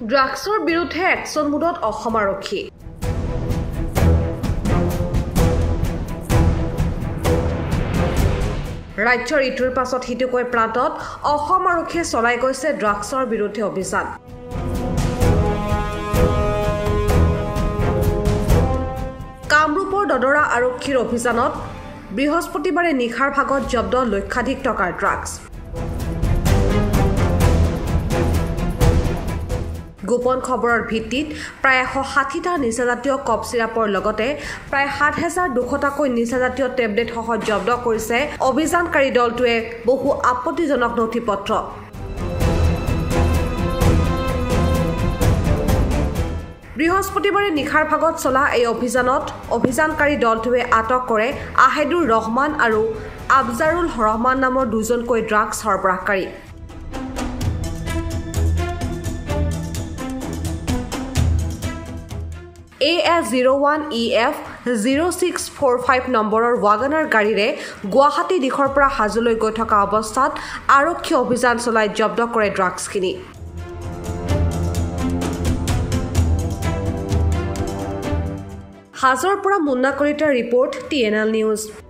ড্ৰাগছৰ বিৰুদ্ধে একশ্যন মুডত অসম আৰক্ষী। ৰাজ্যৰ ইটোৰ পাছত সিটোকৈ প্ৰান্তত অসম আৰক্ষীয়ে চলাই গৈছে ড্ৰাগছৰ বিৰুদ্ধে অভিযান। কামৰূপৰ দদৰা আৰক্ষীৰ অভিযানত বৃহস্পতিবাৰে নিশাৰ ভাগত জব্দ লক্ষাধিক টকাৰ ড্ৰাগছ। গোপন খবৰৰ ভিত্তিত প্ৰায় 160টা নিচাজাতীয় কফ চিৰাপৰ লগতে প্ৰায় 7,200টাকৈ নিচাজাতীয় টেবলেট সহ জব্দ কৰিছে অভিযানকাৰী দলটোৱে বহু আপত্তিজনক নথিপত্ৰ। বৃহস্পতিবাৰে নিশাৰ ভাগত চলা এই অভিযানত অভিযানকাৰী দলটোৱে আটক কৰে আহেদুৰ ৰহমান আৰু আফজাৰুল ৰহমান নামৰ দুজনকৈ ড্ৰাগছ সৰবৰাহকাৰী। AS01EF 0645 নম্বৰৰ ৱাগনাৰ গাড়ীৰে গুৱাহাটী দিশৰ পৰা হাজোলৈ গৈ থকা অৱস্থাত আৰক্ষী অভিযান চলাই জব্দ কৰে ড্ৰাগছখিনি। হাজোৰ পৰা মুন্না কলিতাৰ ৰিপৰ্ট TNL নিউজ।